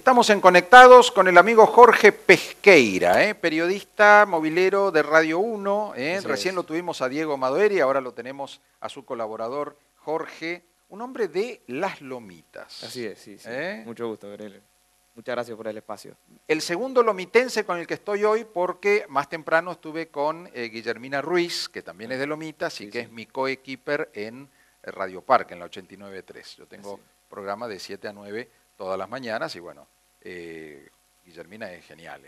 Estamos en Conectados con el amigo Jorge Pesqueira, periodista movilero de Radio 1. Recién lo tuvimos a Diego Madoeri, ahora lo tenemos a su colaborador Jorge, un hombre de Las Lomitas. Así es, sí. Mucho gusto, Gabriel. Muchas gracias por el espacio. El segundo lomitense con el que estoy hoy, porque más temprano estuve con Guillermina Ruiz, que también es de Lomitas y que es mi coequiper en Radio Parque, en la 89.3. Yo tengo programa de 7 a 9 todas las mañanas y bueno, Guillermina es genial,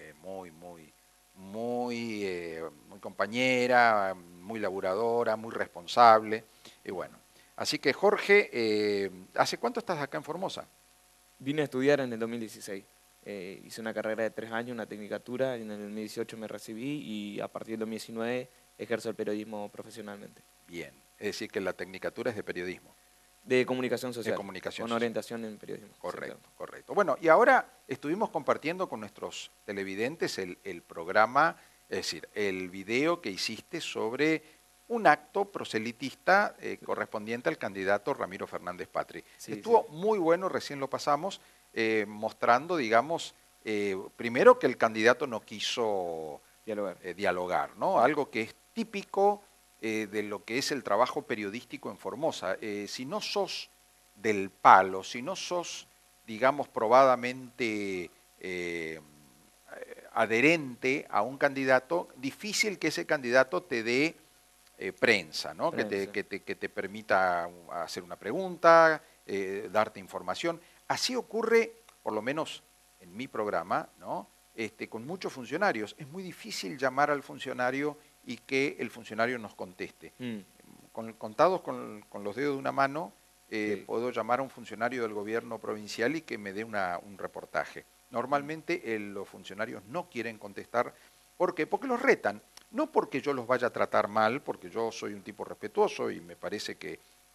muy compañera, muy laburadora, muy responsable y bueno. Así que Jorge, ¿hace cuánto estás acá en Formosa? Vine a estudiar en el 2016. Hice una carrera de 3 años, una tecnicatura, y en el 2018 me recibí y a partir del 2019 ejerzo el periodismo profesionalmente. Bien, es decir que la tecnicatura es de periodismo. De comunicación social. De comunicación con orientación en periodismo. Correcto, correcto. Bueno, y ahora estuvimos compartiendo con nuestros televidentes el programa, es decir, el video que hiciste sobre un acto proselitista correspondiente al candidato Ramiro Fernández Patri. Estuvo muy bueno, recién lo pasamos, mostrando, digamos, primero que el candidato no quiso dialogar, ¿no? Algo que es típico de lo que es el trabajo periodístico en Formosa. Si no sos del palo, si no sos, digamos, probadamente adherente a un candidato, difícil que ese candidato te dé prensa, ¿no? Que te permita hacer una pregunta, darte información. Así ocurre, por lo menos en mi programa, ¿no? Con muchos funcionarios. Es muy difícil llamar al funcionario y que el funcionario nos conteste. Contados con los dedos de una mano, puedo llamar a un funcionario del gobierno provincial y que me dé un reportaje. Normalmente los funcionarios no quieren contestar. ¿Por qué? Porque los retan. No porque yo los vaya a tratar mal, porque yo soy un tipo respetuoso y me parece que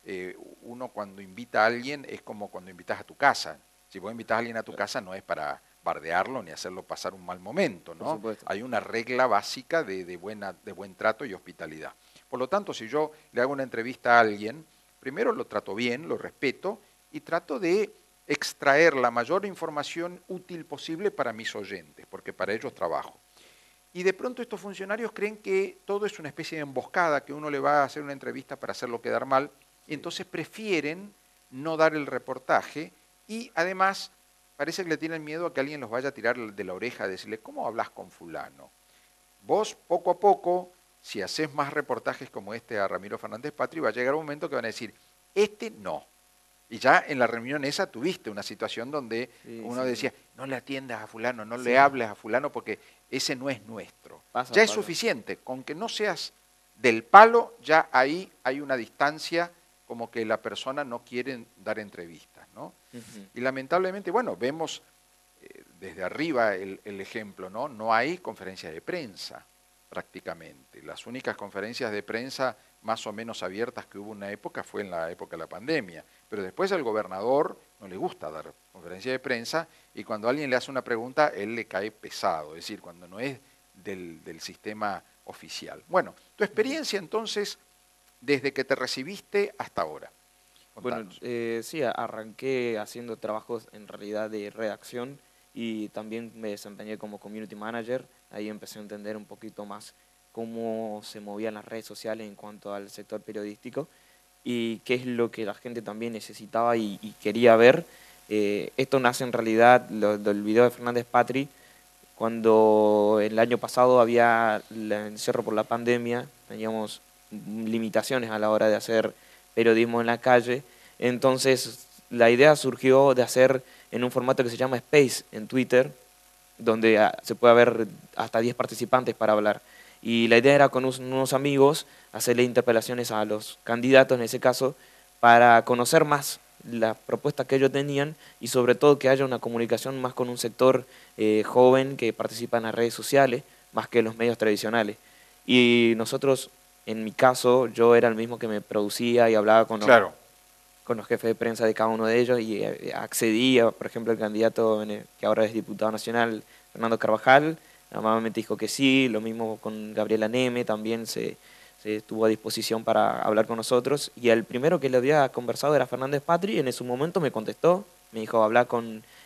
uno cuando invita a alguien es como cuando invitas a tu casa. Si vos invitas a alguien a tu casa no es para bardearlo ni hacerlo pasar un mal momento, ¿no? Hay una regla básica de buen trato y hospitalidad. Por lo tanto, si yo le hago una entrevista a alguien, primero lo trato bien, lo respeto y trato de extraer la mayor información útil posible para mis oyentes, porque para ellos trabajo. Y de pronto estos funcionarios creen que todo es una especie de emboscada, que uno le va a hacer una entrevista para hacerlo quedar mal, y entonces prefieren no dar el reportaje y además parece que le tienen miedo a que alguien los vaya a tirar de la oreja a decirle, ¿cómo hablas con fulano? Vos, poco a poco, si haces más reportajes como este a Ramiro Fernández Patri, va a llegar un momento que van a decir, este no. Y ya en la reunión esa tuviste una situación donde uno decía, no le atiendas a fulano, no le hables a fulano porque ese no es nuestro. Ya es suficiente, con que no seas del palo, ya ahí hay una distancia como que la persona no quiere dar entrevistas, ¿no? Y lamentablemente, bueno, vemos desde arriba el ejemplo, ¿no? No hay conferencias de prensa prácticamente. Las únicas conferencias de prensa más o menos abiertas que hubo en una época fue en la época de la pandemia. Pero después al gobernador no le gusta dar conferencia de prensa y cuando alguien le hace una pregunta, él le cae pesado, es decir, cuando no es del sistema oficial. Bueno, tu experiencia entonces, desde que te recibiste hasta ahora. Contanos. Bueno, sí, arranqué haciendo trabajos en realidad de redacción y también me desempeñé como community manager. Ahí empecé a entender un poquito más cómo se movían las redes sociales en cuanto al sector periodístico y qué es lo que la gente también necesitaba y quería ver. Esto nace en realidad del video de Fernández Patri, cuando el año pasado había el encierro por la pandemia, teníamos limitaciones a la hora de hacer periodismo en la calle, entonces la idea surgió de hacer en un formato que se llama Space en Twitter, donde se puede haber hasta 10 participantes para hablar. Y la idea era con unos amigos hacerle interpelaciones a los candidatos, en ese caso, para conocer más las propuestas que ellos tenían y sobre todo que haya una comunicación más con un sector joven que participa en las redes sociales, más que en los medios tradicionales. Y nosotros, en mi caso, yo era el mismo que me producía y hablaba con los jefes de prensa de cada uno de ellos y accedía, por ejemplo, el candidato que ahora es diputado nacional, Fernando Carvajal, amablemente dijo que sí, lo mismo con Gabriela Neme, también se estuvo a disposición para hablar con nosotros, y el primero que le había conversado era Fernández Patri, en ese momento me contestó, me dijo, habla con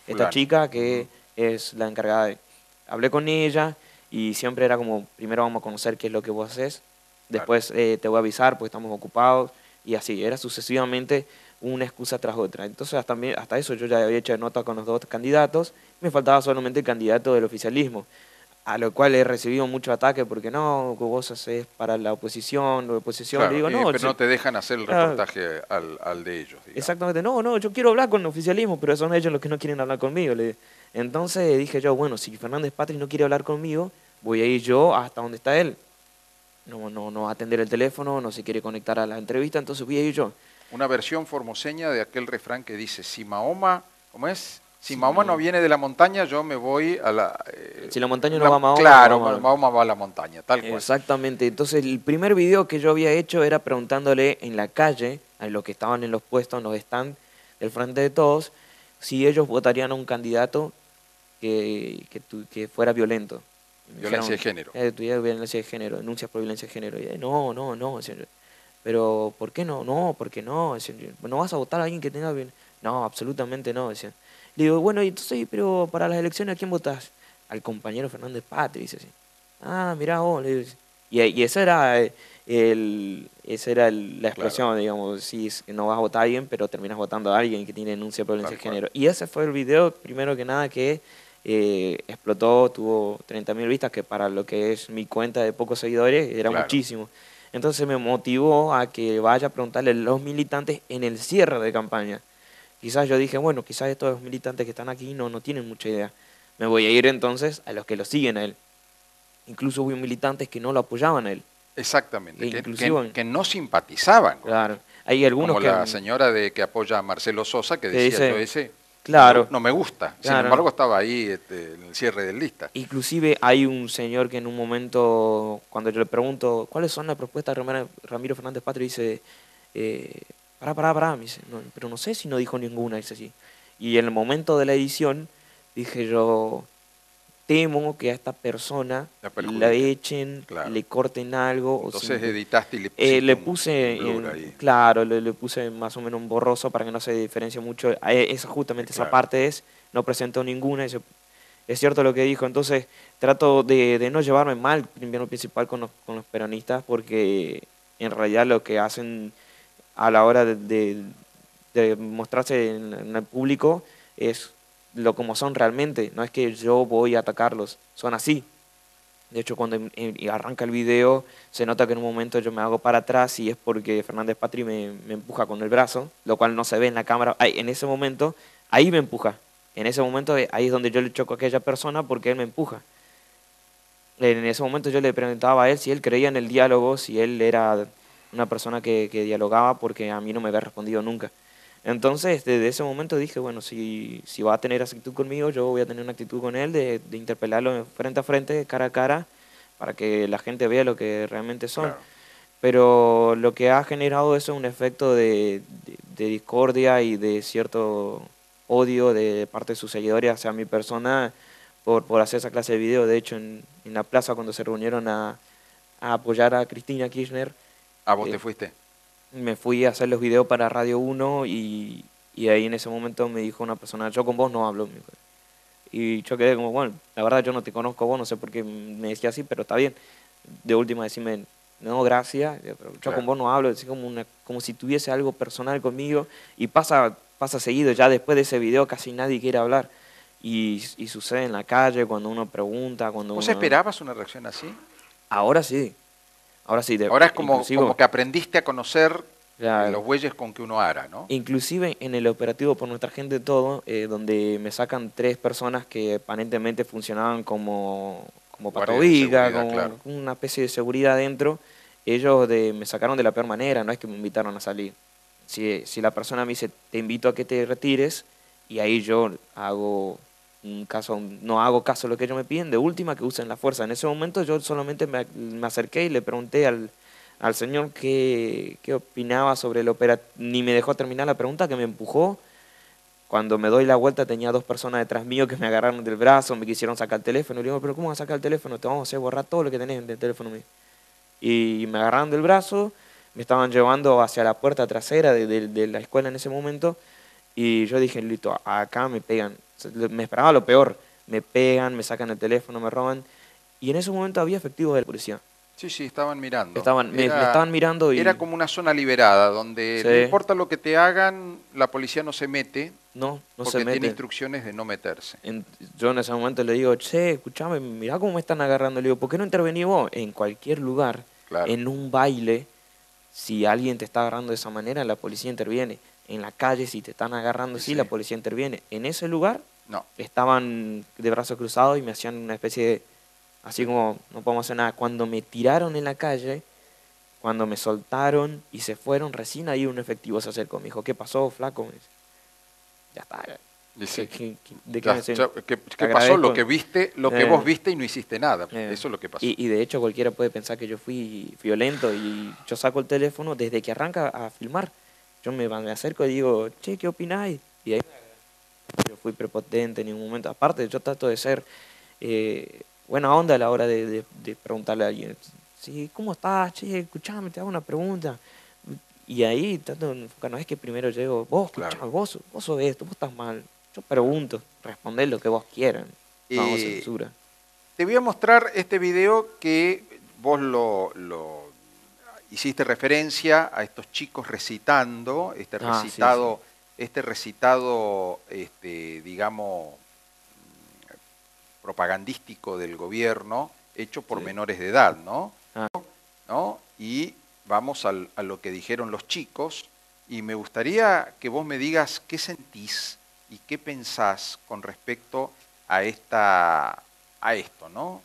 esta Fulano. chica que es la encargada de... Hablé con ella y siempre era como, primero vamos a conocer qué es lo que vos haces, Claro. después te voy a avisar porque estamos ocupados, y así, era sucesivamente una excusa tras otra. Entonces hasta eso yo ya había hecho nota con los dos candidatos, me faltaba solamente el candidato del oficialismo, a lo cual he recibido mucho ataque porque no, que vos haces para la oposición, le Claro, digo, no, pero no te dejan hacer el reportaje al de ellos, digamos. exactamente, no, yo quiero hablar con el oficialismo, pero son ellos los que no quieren hablar conmigo. Entonces dije yo, bueno, si Fernández Patri no quiere hablar conmigo, voy a ir yo hasta donde está él. No va a atender el teléfono, no se quiere conectar a la entrevista, entonces voy a ir yo. Una versión formoseña de aquel refrán que dice, si Mahoma, ¿cómo es? Si Sí, Mahoma no viene de la montaña, yo me voy a la... si la montaña no va a Mahoma, claro, no va a Mahoma va a la montaña, tal cual. Exactamente. Entonces, el primer video que yo había hecho era preguntándole en la calle, a los que estaban en los puestos, en los stands del Frente de Todos, si ellos votarían a un candidato que fuera violento. Violencia de género. Violencia de género, denuncias por violencia de género. Y, no. Decían, pero, ¿por qué no? No, porque no. Decían, ¿no vas a votar a alguien que tenga violencia? No, absolutamente no. Decían. Le digo, bueno, y entonces, pero para las elecciones, ¿a quién votás? Al compañero Fernández Patri, dice así. Ah, mirá vos. Le digo, y esa era, la expresión, Claro. digamos, si no vas a votar a alguien, pero terminas votando a alguien que tiene denuncia por violencia de Tal cual. género. Y ese fue el video, primero que nada, que explotó, tuvo 30.000 vistas, que para lo que es mi cuenta de pocos seguidores era Claro. muchísimo. Entonces me motivó a que vaya a preguntarle a los militantes en el cierre de campaña. Quizás yo dije, bueno, quizás estos militantes que están aquí no tienen mucha idea. Me voy a ir entonces a los que lo siguen a él. Incluso hubo militantes que no lo apoyaban a él. Exactamente, Inclusive, que no simpatizaban con claro, él. hay algunos Como que... la señora que apoya a Marcelo Sosa, que decía, dice, yo ese claro, no me gusta. Sin claro. embargo, estaba ahí en el cierre de lista. Inclusive hay un señor que en un momento, cuando yo le pregunto, ¿cuáles son las propuestas de Ramiro Fernández Patri? Dice, pará, me dice, "no, pero no sé si no dijo ninguna", dice así. Y en el momento de la edición, dije yo, temo que a esta persona la echen, claro. le corten algo. Entonces editaste y le pusiste le puse, un blur ahí. claro, le puse más o menos un borroso para que no se diferencie mucho. Justamente Claro. esa parte no presentó ninguna. Es cierto lo que dijo, entonces trato de no llevarme mal, primero principal, con los peronistas, porque en realidad lo que hacen a la hora de mostrarse en el público es lo como son realmente, no es que yo voy a atacarlos, son así. De hecho, cuando arranca el video, se nota que en un momento yo me hago para atrás y es porque Fernández Patri me empuja con el brazo, lo cual no se ve en la cámara. En ese momento, ahí me empuja. En ese momento, ahí es donde yo le choco a aquella persona porque él me empuja. En ese momento yo le preguntaba a él si él creía en el diálogo, si él era una persona que dialogaba, porque a mí no me había respondido nunca. Entonces, desde ese momento dije, bueno, si va a tener actitud conmigo, yo voy a tener una actitud con él de interpelarlo frente a frente, cara a cara, para que la gente vea lo que realmente son. Claro. Pero lo que ha generado eso es un efecto de discordia y de cierto odio de parte de sus seguidores hacia mi persona por hacer esa clase de video. De hecho, en la plaza, cuando se reunieron a apoyar a Cristina Kirchner... ¿A vos te fuiste? Me fui a hacer los videos para Radio 1 y ahí en ese momento me dijo una persona, yo con vos no hablo. Y yo quedé como, bueno, la verdad yo no te conozco a vos, no sé por qué me decía así, pero está bien. De última decirme, no, gracias, pero yo con vos no hablo, es como si tuviese algo personal conmigo, y pasa seguido, ya después de ese video casi nadie quiere hablar. Y sucede en la calle, cuando uno pregunta, cuando ¿Vos uno... esperabas una reacción así? Ahora sí. Ahora sí. Ahora es como que aprendiste a conocer los bueyes con que uno ara, ¿no? Inclusive en el operativo Por Nuestra Gente Todo, donde me sacan 3 personas que aparentemente funcionaban como patoviga, como claro. una especie de seguridad dentro, ellos me sacaron de la peor manera, no es que me invitaron a salir. Si la persona me dice, te invito a que te retires, y ahí yo no hago caso a lo que ellos me piden, de última que usen la fuerza. En ese momento yo solamente me acerqué y le pregunté al señor qué opinaba sobre el operativo. Ni me dejó terminar la pregunta, que me empujó. Cuando me doy la vuelta tenía 2 personas detrás mío que me agarraron del brazo, me quisieron sacar el teléfono. Y le digo, ¿pero cómo vas a sacar el teléfono? Te vamos a hacer borrar todo lo que tenés en el teléfono mío. Y me agarraron del brazo, me estaban llevando hacia la puerta trasera de la escuela en ese momento. Y yo dije, listo, acá me pegan. Me esperaba lo peor. Me pegan, me sacan el teléfono, me roban. Y en ese momento había efectivos de la policía. Sí, sí, estaban mirando. Me estaban mirando Era y... como una zona liberada, donde no Sí, importa lo que te hagan, la policía no se mete, no se porque tiene meten. instrucciones de no meterse. Yo en ese momento le digo, che, escuchame, mirá cómo me están agarrando. Le digo, ¿por qué no intervenís vos? En cualquier lugar, Claro. en un baile, si alguien te está agarrando de esa manera, la policía interviene. En la calle, si te están agarrando así, Sí. la policía interviene. En ese lugar, No. estaban de brazos cruzados y me hacían una especie de... Así como, no podemos hacer nada. Cuando me tiraron en la calle, cuando me soltaron y se fueron, recién ahí un efectivo se acercó. Me dijo, ¿qué pasó, flaco? Me dice, ya está. Sí. ¿De qué me sirve? ¿Qué Te pasó? agradezco. Lo que viste, lo que vos viste y no hiciste nada. Eso es lo que pasó. Y de hecho cualquiera puede pensar que yo fui violento y yo saco el teléfono desde que arranca a filmar. Yo me acerco y digo, che, ¿qué opináis? Y ahí yo fui prepotente en ningún momento. Aparte, yo trato de ser buena onda a la hora de preguntarle a alguien. Sí, ¿cómo estás? Che, escuchame, te hago una pregunta. Y ahí trato de enfocar, no es que primero llego, vos, Claro. escuchame, vos sos esto, vos estás mal. Yo pregunto, respondé lo que vos quieran. No hago censura. Te voy a mostrar este video que vos lo hiciste referencia a estos chicos recitando, este recitado, digamos, propagandístico del gobierno, hecho por menores de edad, ¿no? ¿No? Y vamos a lo que dijeron los chicos, y me gustaría que vos me digas qué sentís y qué pensás con respecto a esto, ¿no?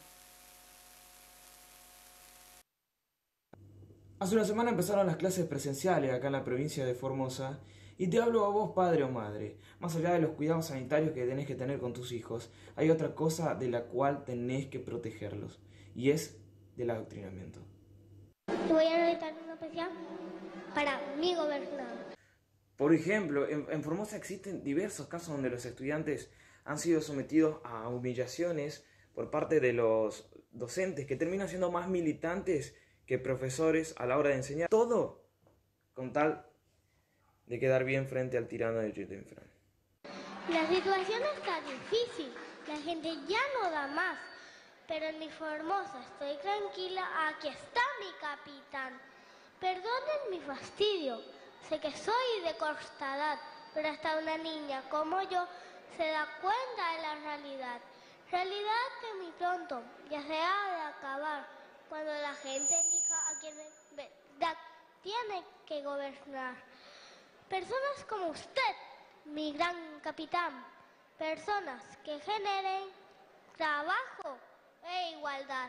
Hace una semana empezaron las clases presenciales acá en la provincia de Formosa y te hablo a vos, padre o madre. Más allá de los cuidados sanitarios que tenés que tener con tus hijos, hay otra cosa de la cual tenés que protegerlos y es del adoctrinamiento. Te voy a recitar una especial para mi gobernador. Por ejemplo, en Formosa existen diversos casos donde los estudiantes han sido sometidos a humillaciones por parte de los docentes que terminan siendo más militantes que profesores a la hora de enseñar. Todo con tal de quedar bien frente al tirano de Gilles Infran. La situación está difícil, la gente ya no da más, pero en mi Formosa estoy tranquila, aquí está mi capitán. Perdonen mi fastidio, sé que soy de corta edad, pero hasta una niña como yo se da cuenta de la realidad. Realidad que muy pronto ya se ha de acabar, cuando la gente elija a quien tiene que gobernar. Personas como usted, mi gran capitán, personas que generen trabajo e igualdad.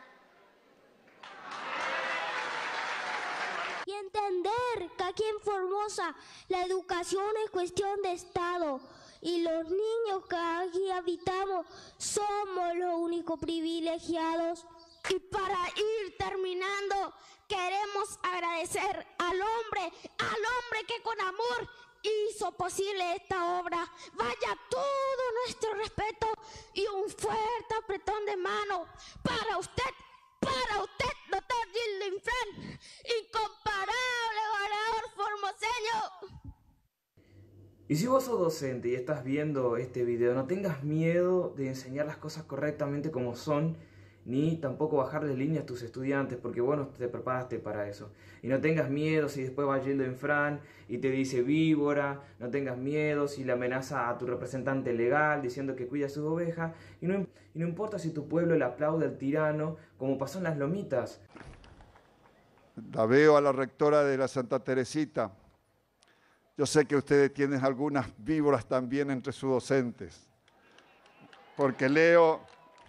Y entender que aquí en Formosa la educación es cuestión de Estado y los niños que aquí habitamos somos los únicos privilegiados. Y para ir terminando, queremos agradecer al hombre que con amor hizo posible esta obra. Vaya todo nuestro respeto y un fuerte apretón de mano para usted, doctor Gilles Infran, incomparable goleador formoseño. Y si vos sos docente y estás viendo este video, no tengas miedo de enseñar las cosas correctamente como son, ni tampoco bajarle línea a tus estudiantes, porque vos no te preparaste para eso. Y no tengas miedo si después va Gilles Infran y te dice víbora, no tengas miedo si le amenaza a tu representante legal diciendo que cuida a sus ovejas, y no importa si tu pueblo le aplaude al tirano, como pasó en las Lomitas. La veo a la rectora de la Santa Teresita. Yo sé que ustedes tienen algunas víboras también entre sus docentes, porque leo...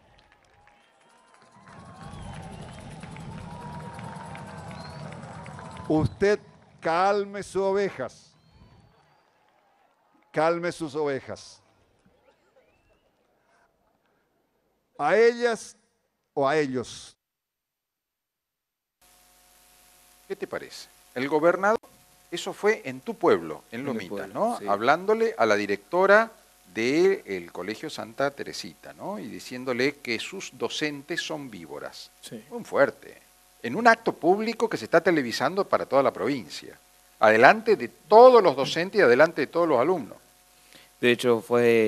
Usted calme sus ovejas, calme sus ovejas. A ellas o a ellos. ¿Qué te parece? El gobernador, eso fue en tu pueblo, en Lomitas, ¿no? Sí. Hablándole a la directora del Colegio Santa Teresita, ¿no? Y diciéndole que sus docentes son víboras. Sí. Muy fuerte. En un acto público que se está televisando para toda la provincia. Adelante de todos los docentes y adelante de todos los alumnos. De hecho,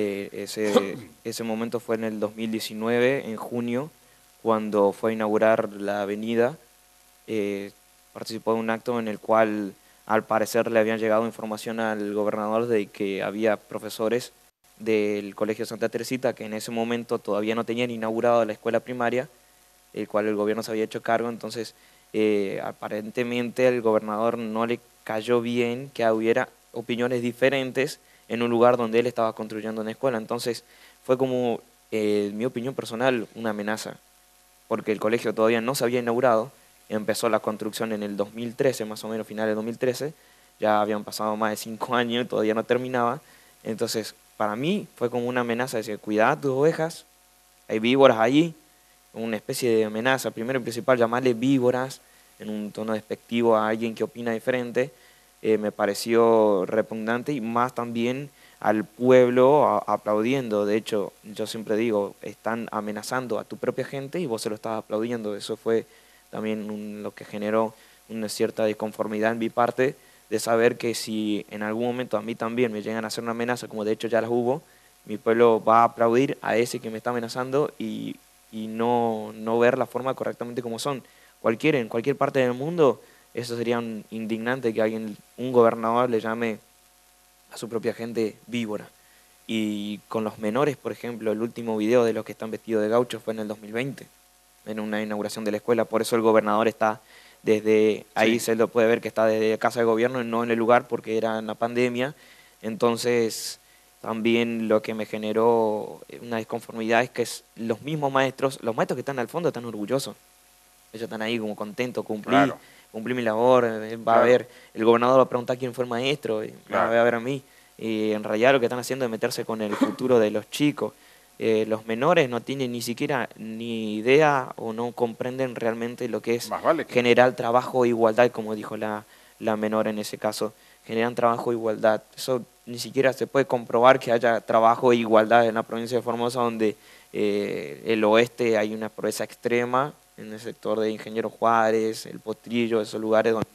ese momento fue en el 2019, en junio, cuando fue a inaugurar la avenida. Participó de un acto en el cual, al parecer, le habían llegado información al gobernador de que había profesores del Colegio Santa Teresita que en ese momento todavía no tenían inaugurado la escuela primaria, el cual el gobierno se había hecho cargo. Entonces, aparentemente al gobernador no le cayó bien que hubiera opiniones diferentes en un lugar donde él estaba construyendo una escuela. Entonces, fue como, en mi opinión personal, una amenaza, porque el colegio todavía no se había inaugurado. Empezó la construcción en el 2013, más o menos finales de 2013, ya habían pasado más de 5 años y todavía no terminaba. Entonces, para mí fue como una amenaza, decir, cuidado tus ovejas, hay víboras allí, una especie de amenaza. Primero y principal, llamarle víboras en un tono despectivo a alguien que opina diferente, me pareció repugnante, y más también al pueblo aplaudiendo. De hecho, yo siempre digo, están amenazando a tu propia gente y vos se lo estás aplaudiendo. Eso fue también lo que generó una cierta disconformidad en mi parte, de saber que si en algún momento a mí también me llegan a hacer una amenaza, como de hecho ya las hubo, mi pueblo va a aplaudir a ese que me está amenazando y no ver la forma correctamente como son. En cualquier parte del mundo, eso sería indignante, que un gobernador le llame a su propia gente víbora. Y con los menores, por ejemplo, el último video de los que están vestidos de gaucho fue en el 2020, en una inauguración de la escuela. Por eso el gobernador está desde ahí, se lo puede ver que está desde Casa de Gobierno y no en el lugar, porque era en la pandemia. Entonces, también lo que me generó una disconformidad es que los maestros que están al fondo están orgullosos. Ellos están ahí como contentos, cumplí mi labor, va a ver, el gobernador va a preguntar quién fue el maestro, y va a ver a mí. Y en realidad lo que están haciendo es meterse con el futuro de los chicos. Los menores no tienen ni siquiera ni idea o no comprenden realmente lo que es generar trabajo e igualdad, como dijo la menor en ese caso. Generan trabajo e igualdad. Eso ni siquiera se puede comprobar que haya trabajo e igualdad en la provincia de Formosa, donde el oeste hay una pobreza extrema, en el sector de Ingeniero Juárez, El Potrillo, esos lugares donde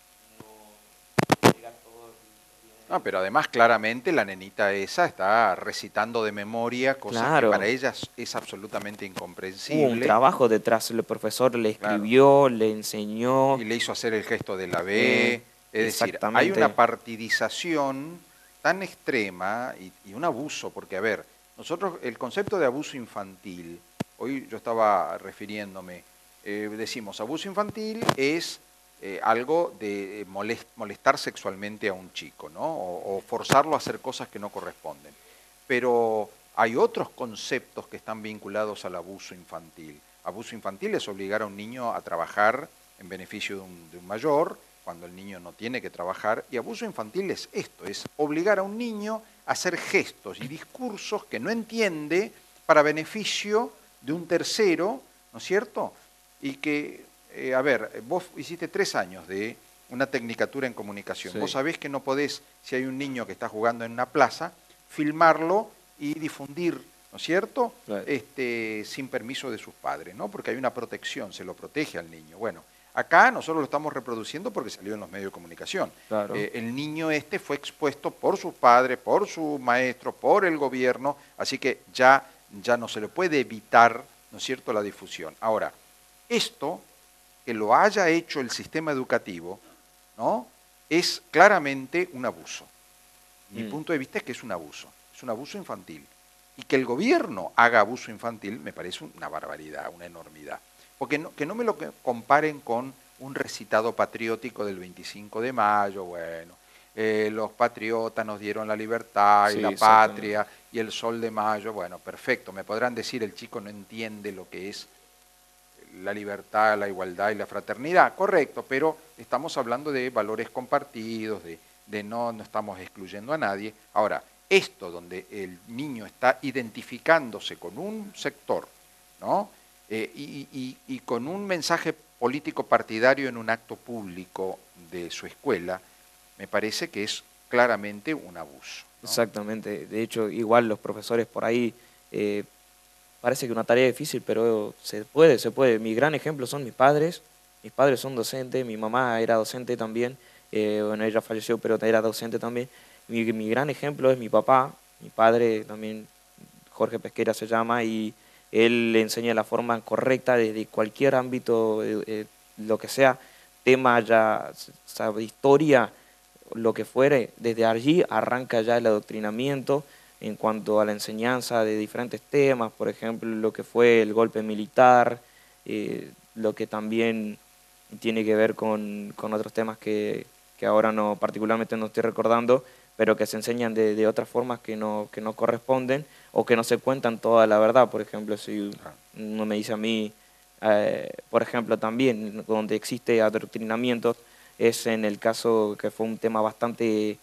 no, pero además claramente la nenita esa está recitando de memoria cosas que para ella es absolutamente incomprensible. Hubo un trabajo detrás, el profesor le escribió, le enseñó. Y le hizo hacer el gesto de la B. Es decir, hay una partidización tan extrema y un abuso, porque a ver, nosotros el concepto de abuso infantil, hoy yo estaba refiriéndome, decimos abuso infantil es algo de molestar sexualmente a un chico, ¿no? O forzarlo a hacer cosas que no corresponden. Pero hay otros conceptos que están vinculados al abuso infantil. Abuso infantil es obligar a un niño a trabajar en beneficio de un mayor, cuando el niño no tiene que trabajar. Y abuso infantil es esto, es obligar a un niño a hacer gestos y discursos que no entiende para beneficio de un tercero, ¿no es cierto? Y que... a ver, vos hiciste 3 años de una tecnicatura en comunicación. Sí. Vos sabés que no podés, si hay un niño que está jugando en una plaza, filmarlo y difundir, ¿no es cierto? Claro. Sin permiso de sus padres, ¿no? Porque hay una protección, se lo protege al niño. Bueno, acá nosotros lo estamos reproduciendo porque salió en los medios de comunicación. Claro. El niño fue expuesto por sus padres, por su maestro, por el gobierno, así que ya no se le puede evitar, ¿no es cierto?, la difusión. Ahora, esto... que lo haya hecho el sistema educativo, ¿no?, es claramente un abuso. Mi punto de vista es que es un abuso infantil. Y que el gobierno haga abuso infantil me parece una barbaridad, una enormidad. Porque que no me lo comparen con un recitado patriótico del 25 de mayo, bueno, los patriotas nos dieron la libertad y la patria y el sol de mayo, bueno, perfecto, me podrán decir el chico no entiende lo que es la libertad, la igualdad y la fraternidad, correcto, pero estamos hablando de valores compartidos, de no estamos excluyendo a nadie. Ahora, esto donde el niño está identificándose con un sector, ¿no?, y con un mensaje político partidario en un acto público de su escuela, me parece que es claramente un abuso, ¿no? Exactamente, de hecho, igual los profesores por ahí... parece que una tarea difícil, pero se puede. Mi gran ejemplo son mis padres son docentes, mi mamá era docente también, bueno, ella falleció, pero era docente también. Mi gran ejemplo es mi papá, mi padre también, Jorge Pesquera se llama, y él le enseña la forma correcta desde cualquier ámbito, lo que sea, tema ya, sabe, historia, lo que fuere, desde allí arranca ya el adoctrinamiento en cuanto a la enseñanza de diferentes temas, por ejemplo, lo que fue el golpe militar, lo que también tiene que ver con otros temas que ahora no, particularmente no estoy recordando, pero que se enseñan de otras formas que no corresponden o que no se cuentan toda la verdad. Por ejemplo, si uno me dice a mí, por ejemplo, también donde existe adoctrinamiento es en el caso que fue un tema bastante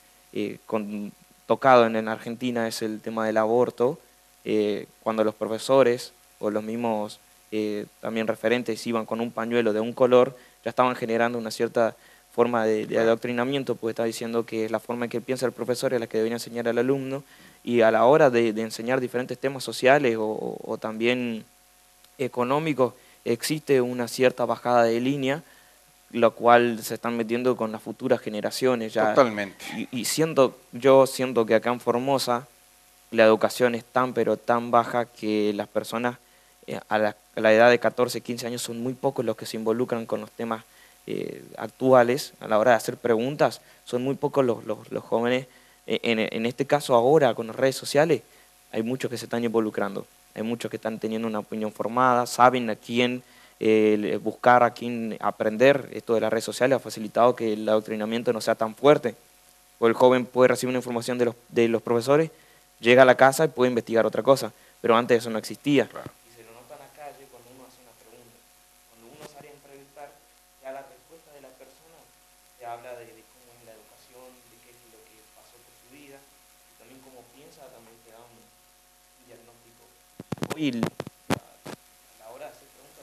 tocado en Argentina, es el tema del aborto, cuando los profesores o los mismos también referentes iban con un pañuelo de un color, ya estaban generando una cierta forma de adoctrinamiento, pues está diciendo que la forma en que piensa el profesor es la que debería enseñar al alumno, y a la hora de enseñar diferentes temas sociales o también económicos, existe una cierta bajada de línea, lo cual se están metiendo con las futuras generaciones. Ya. Totalmente. Y yo siento que acá en Formosa la educación es tan pero tan baja que las personas a la edad de 14, 15 años son muy pocos los que se involucran con los temas actuales. A la hora de hacer preguntas son muy pocos los jóvenes. En este caso ahora con las redes sociales hay muchos que se están involucrando, hay muchos que están teniendo una opinión formada, saben a quién buscar, a quién aprender. Esto de las redes sociales ha facilitado que el adoctrinamiento no sea tan fuerte, o el joven puede recibir una información de los profesores, llega a la casa y puede investigar otra cosa, pero antes eso no existía. Claro. Y se lo nota en la calle cuando uno hace una pregunta. Cuando uno sale a entrevistar, ya la respuesta de la persona te habla de cómo es la educación, de qué es lo que pasó por su vida, y también cómo piensa, también te da un diagnóstico. Hoy a la hora de hacer preguntas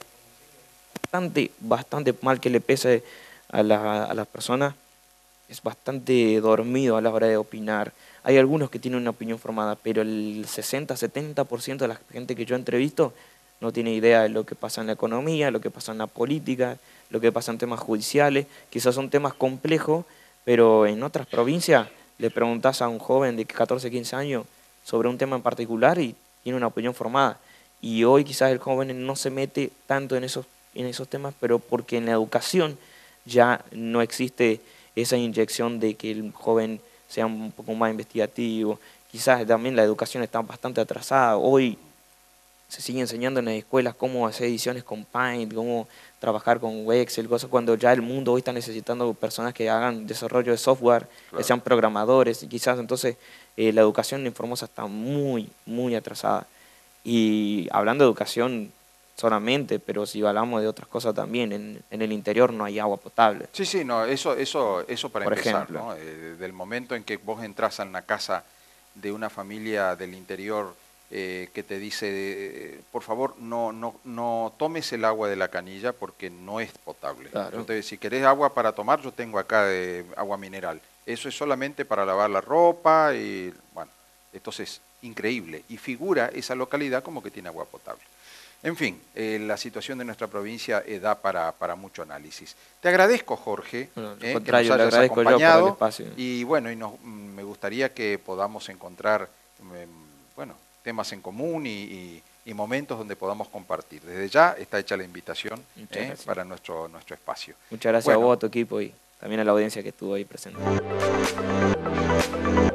es bastante mal que le pese a las personas. Es bastante dormido a la hora de opinar. Hay algunos que tienen una opinión formada, pero el 60-70% de la gente que yo entrevisto no tiene idea de lo que pasa en la economía, lo que pasa en la política, lo que pasa en temas judiciales. Quizás son temas complejos, pero en otras provincias le preguntás a un joven de 14, 15 años sobre un tema en particular y tiene una opinión formada. Y hoy quizás el joven no se mete tanto en esos temas, pero porque en la educación ya no existe esa inyección de que el joven sea un poco más investigativo. Quizás también la educación está bastante atrasada. Hoy se sigue enseñando en las escuelas cómo hacer ediciones con Paint, cómo trabajar con Excel, cosas cuando ya el mundo hoy está necesitando personas que hagan desarrollo de software, claro, que sean programadores, y quizás entonces la educación en Formosa está muy, muy atrasada. Y hablando de educación solamente, pero si hablamos de otras cosas también, en el interior no hay agua potable. Sí, no, eso para por empezar, ejemplo, ¿no? Del momento en que vos entras en la casa de una familia del interior que te dice, por favor, no tomes el agua de la canilla porque no es potable. Claro. Entonces, si querés agua para tomar, yo tengo acá agua mineral. Eso es solamente para lavar la ropa y, bueno, entonces, increíble. Y figura esa localidad como que tiene agua potable. En fin, la situación de nuestra provincia da para mucho análisis. Te agradezco, Jorge, que nos hayas acompañado. Espacio. Y bueno, me gustaría que podamos encontrar bueno, temas en común y momentos donde podamos compartir. Desde ya está hecha la invitación para nuestro espacio. Muchas gracias a vos, a tu equipo y también a la audiencia que estuvo ahí presente.